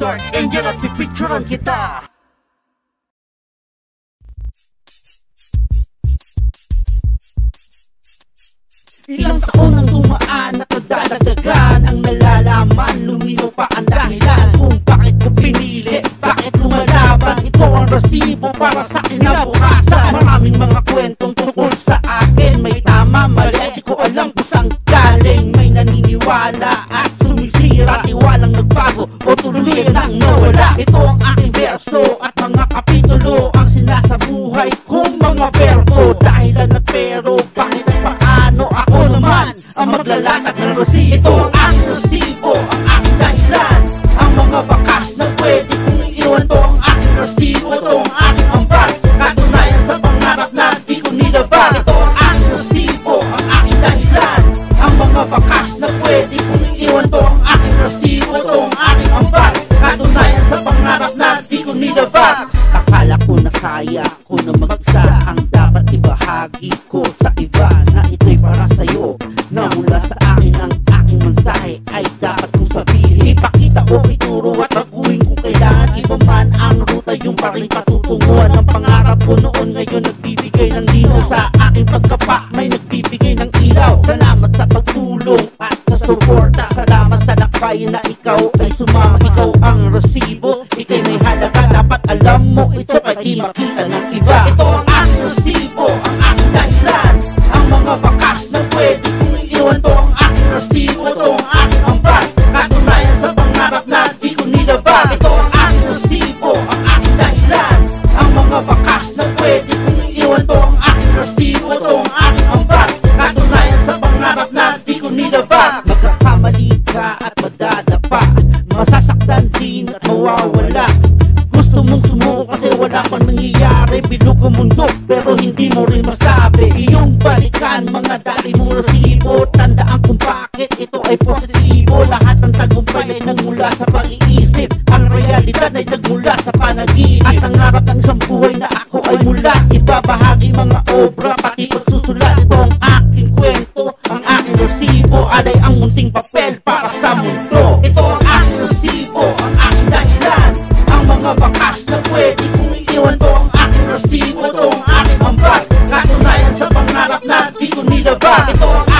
Dark Angel at pipicturan kita. Ilang taon ang dumaan at nagdadagdagan ang nalalaman. Lumino pa ang dahilan kung bakit ko pinili, bakit lumalaban. Ito ang resibo para sa kinabukasan. Maraming mga kwentong tungkol sa akin. May tama, mali, di ko alam kung saan galing. May naniniwala at sumisira, tiwalang nagbago o tuloy nang nawala. Ito ang aking verso at mga kapitulo, ang sinasabuhay kong mga verbo. Dahilan at pero, bakit at paano ako naman ang maglalatag ng resibo. Ito ang aking resibo, ang aking dahilan, ang mga bakas na pwede kong iwan. Ito ang aking resibo, ito ang aking ambag, katunayan sa pangarap na di ko nilabag. Ito ang aking resibo, ang aking dahilan, ang mga bakas na pwede kong iwan. Ito ang aking resibo, ito ang aking ambag, katunayan sa pangarap na di ko nilabag. Akala ko na kaya ko na mag-isa, ang dapat ibahagi ko sa iba na ito'y para sa'yo, na mula sa akin ang aking mensahe ay dapat kong sabihin. Ipakita o ituro at baguhin kung kailangan. Iba man ang ruta, yung pa rin patutunguhan. Ang pangarap ko noon ngayon nagbibigay ng linaw. Sa aking pagkapa may nagbibigay ng ilaw. Salamat sa pagtulong at sa suporta. Salamat sa lakbay na ikaw ay sumama. Ikaw ang resibo, ikay may halaga. Dapat alam mo ito ay di makita ng iba. Ito ang aking resibo, ang aking dahilan, ang mga bakas na pwede kong iwan. Ito ang aking resibo, ito ang aking ambag, katunayan sa pangarap na di ko nilabag. Ito ang aking resibo, ang aking dahilan, ang mga bakas na pwede kong iwan. Ito ang aking resibo, ito ang aking ambag, katunayan sa pangarap na di ko nilabag. Magkakamali ka at madadapa, masasaktan din at mawawala. Gusto mong sumuko kasi wala pang nangyayari. Bilog ang mundo pero hindi mo rin masabi. Iyong balikan mga dati mong resibo. Tandaan kung bakit ito ay positibo. Lahat ng tagumpay ay nagmula sa pag-iisip. Ang realidad ay nagmula sa panaginip. At ang harap ng isang buhay na ako ay mula ibabahagi mga obra, pati pagsusulat. Ito ang aking kwento, ang aking resibo. Alay ang munting papel para sa mundo. Ito ang aking resibo, ang aking dahilan, ang mga bakas na pwede kong iwan. Ito ang aking resibo, ito ang aking ambag, katunayan sa pangarap na di ko nilabag. Ito ang